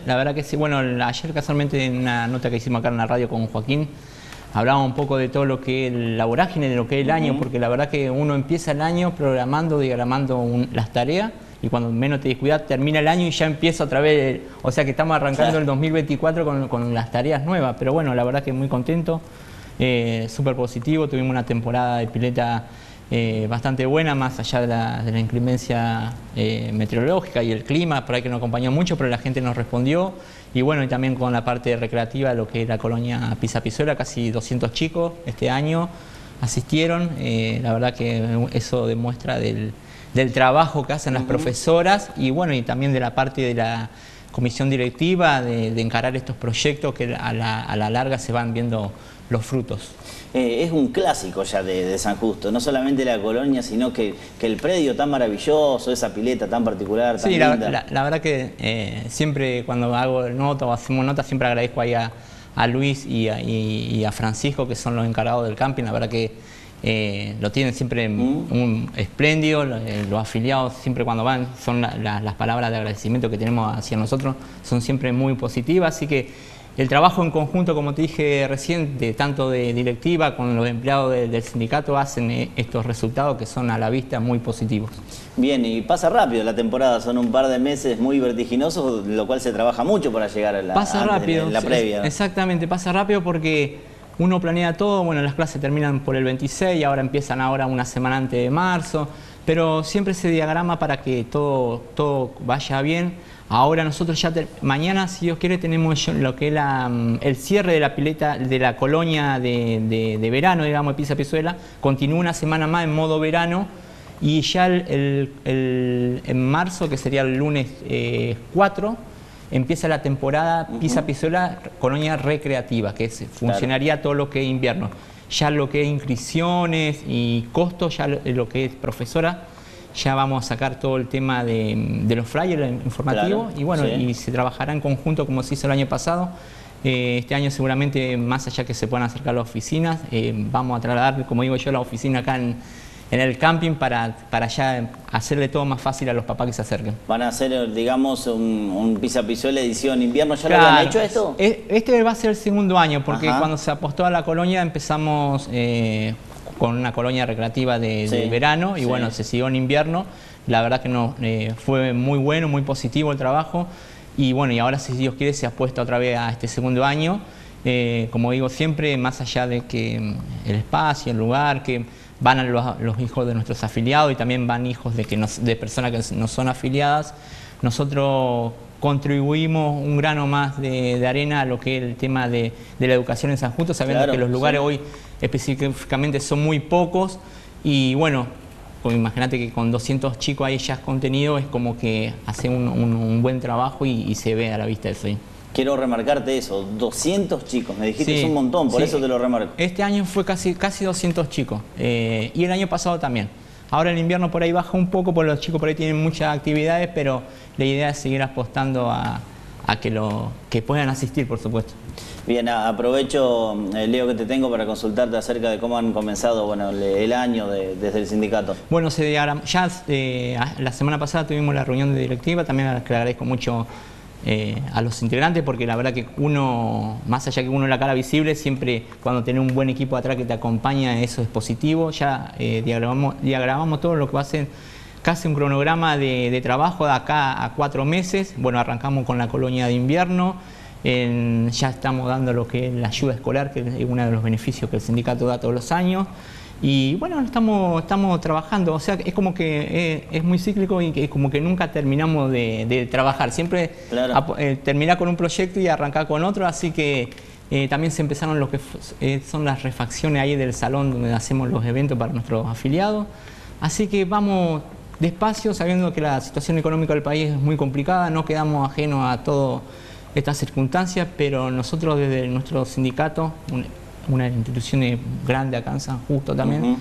la verdad que sí. Bueno, ayer casualmente en una nota que hicimos acá en la radio con Joaquín, hablábamos un poco de todo lo que es la vorágine, de lo que es el año, porque la verdad que uno empieza el año programando, diagramando las tareas, y cuando menos te descuidas termina el año y ya empieza otra vez, o sea que estamos arrancando el 2024 con las tareas nuevas, pero bueno, la verdad que muy contento, súper positivo, tuvimos una temporada de pileta bastante buena, más allá de la inclemencia meteorológica y el clima, por ahí que nos acompañó mucho, pero la gente nos respondió. Y bueno, y también con la parte recreativa, lo que es la colonia Pisapisuela, casi 200 chicos este año asistieron. La verdad que eso demuestra del trabajo que hacen las profesoras y bueno, y también de la parte de la comisión directiva, de encarar estos proyectos que a la larga se van viendo los frutos. Es un clásico ya de San Justo, no solamente la colonia, sino que el predio tan maravilloso, esa pileta tan particular, tan linda. La verdad que siempre cuando hago nota o hacemos nota, siempre agradezco ahí a Luis y a Francisco, que son los encargados del camping. La verdad que lo tienen siempre un espléndido, los afiliados siempre cuando van, son las palabras de agradecimiento que tenemos hacia nosotros, son siempre muy positivas, así que el trabajo en conjunto, como te dije recién, tanto de directiva con los empleados del sindicato, hacen estos resultados que son a la vista muy positivos. Bien, y pasa rápido la temporada, son un par de meses muy vertiginosos, lo cual se trabaja mucho para llegar a la previa. Exactamente, pasa rápido porque uno planea todo, bueno, las clases terminan por el 26, ahora empiezan una semana antes de marzo, pero siempre se diagrama para que todo vaya bien. Ahora nosotros ya mañana, si Dios quiere, tenemos lo que es el cierre de la pileta de la colonia de verano, digamos, de Pisapisuela. Continúa una semana más en modo verano y ya en marzo, que sería el lunes 4, empieza la temporada Pisapisuela colonia recreativa, que funcionaría todo lo que es invierno. Ya lo que es inscripciones y costos, ya lo que es profesora, ya vamos a sacar todo el tema de los flyers informativos, y bueno, y se trabajará en conjunto como se hizo el año pasado. Este año seguramente, más allá que se puedan acercar las oficinas, vamos a trasladar, como digo yo, la oficina acá en el camping para ya hacerle todo más fácil a los papás que se acerquen. ¿Van a hacer, digamos, un Pisapisuela edición invierno? ¿Ya lo habían hecho esto? Este va a ser el segundo año, porque cuando se apostó a la colonia empezamos con una colonia recreativa de verano y bueno, se siguió en invierno. La verdad que fue muy bueno, muy positivo el trabajo y bueno, y ahora si Dios quiere se ha puesto otra vez a este segundo año. Como digo siempre, más allá de que el espacio, el lugar, que van los hijos de nuestros afiliados y también van hijos de personas que no son afiliadas, nosotros contribuimos un grano más de arena a lo que es el tema de la educación en San Justo, sabiendo que los lugares hoy específicamente son muy pocos y bueno, pues imagínate que con 200 chicos ahí ya has contenido, es como que hace un buen trabajo y se ve a la vista eso ahí. Quiero remarcarte eso, 200 chicos, me dijiste que es un montón, por eso te lo remarco. Este año fue casi 200 chicos y el año pasado también. Ahora el invierno por ahí baja un poco, porque los chicos por ahí tienen muchas actividades, pero la idea es seguir apostando a que puedan asistir, por supuesto. Bien, aprovecho, Leo, que te tengo para consultarte acerca de cómo han comenzado el año desde el sindicato. Bueno, ya la semana pasada tuvimos la reunión de directiva, también le agradezco mucho a los integrantes, porque la verdad que uno, más allá que uno la cara visible, siempre cuando tiene un buen equipo atrás que te acompaña, eso es positivo. Ya diagramamos todo lo que va a ser casi un cronograma de trabajo de acá a 4 meses. Bueno, arrancamos con la colonia de invierno, ya estamos dando lo que es la ayuda escolar, que es uno de los beneficios que el sindicato da todos los años. Y bueno, estamos trabajando, o sea, es como que es muy cíclico y es como que nunca terminamos de trabajar, siempre terminar con un proyecto y arrancar con otro, así que también se empezaron lo que son las refacciones ahí del salón donde hacemos los eventos para nuestros afiliados, así que vamos despacio, sabiendo que la situación económica del país es muy complicada, no quedamos ajenos a todas estas circunstancias, pero nosotros desde nuestro sindicato, una institución grande acá en San Justo también,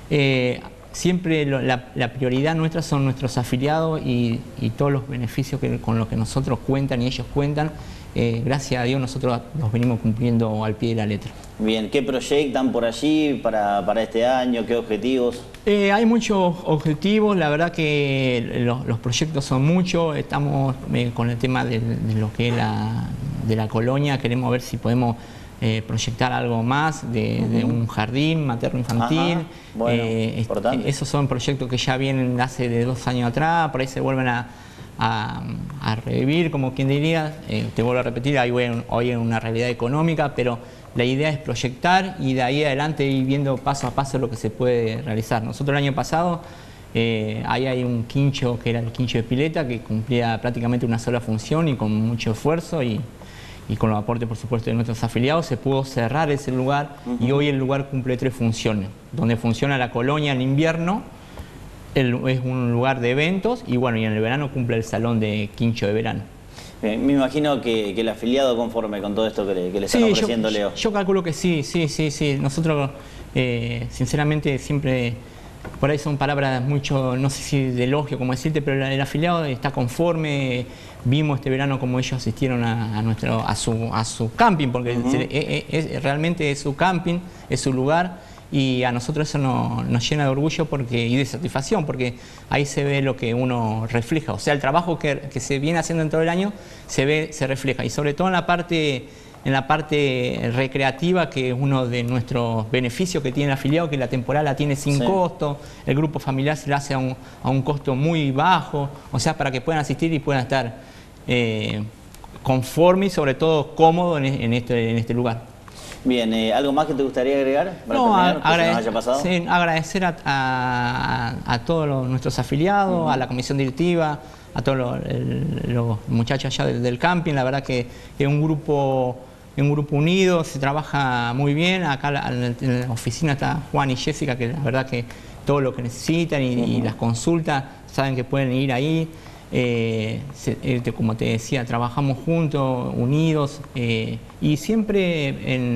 siempre la prioridad nuestra son nuestros afiliados y todos los beneficios con los que nosotros cuentan y ellos cuentan, gracias a Dios nosotros los venimos cumpliendo al pie de la letra. Bien, ¿qué proyectan por allí para este año? ¿Qué objetivos? Hay muchos objetivos, la verdad que los proyectos son muchos. Estamos con el tema de lo que es de la colonia, queremos ver si podemos proyectar algo más de un jardín materno-infantil. Bueno, importante. Esos son proyectos que ya vienen hace de 2 años atrás, por ahí se vuelven a revivir, como quien diría. Te vuelvo a repetir, hoy en una realidad económica, pero la idea es proyectar y de ahí adelante ir viendo paso a paso lo que se puede realizar. Nosotros el año pasado, ahí hay un quincho que era el quincho de pileta, que cumplía prácticamente una sola función y con mucho esfuerzo y con los aportes, por supuesto, de nuestros afiliados, se pudo cerrar ese lugar y hoy el lugar cumple 3 funciones, donde funciona la colonia en invierno, es un lugar de eventos y bueno, y en el verano cumple el salón de quincho de verano. Me imagino que el afiliado conforme con todo esto que le están ofreciendo, Leo. Yo calculo que sí. Nosotros, sinceramente, siempre, por ahí son palabras mucho, no sé si de elogio, como decirte, pero el afiliado está conforme. Vimos este verano como ellos asistieron a su camping, porque realmente es su camping, es su lugar. Y a nosotros eso nos llena de orgullo y de satisfacción, porque ahí se ve lo que uno refleja. O sea, el trabajo que se viene haciendo en todo el año se refleja. Y sobre todo en la parte recreativa, que es uno de nuestros beneficios que tiene el afiliado, que la temporada la tiene sin costo, el grupo familiar se la hace a un costo muy bajo, o sea, para que puedan asistir y puedan estar conformes y sobre todo cómodos en este lugar. Bien, ¿algo más que te gustaría agregar para terminar, que se nos haya pasado? Sí, agradecer a todos nuestros afiliados, a la comisión directiva, a todos los muchachos allá del camping. La verdad que es un grupo unido, se trabaja muy bien. Acá en la oficina está Juan y Jessica, que la verdad que todo lo que necesitan y las consultas, saben que pueden ir ahí. Como te decía, trabajamos juntos, unidos y siempre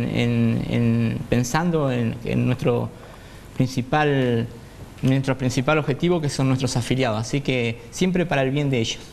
pensando en nuestro principal objetivo, que son nuestros afiliados, así que siempre para el bien de ellos.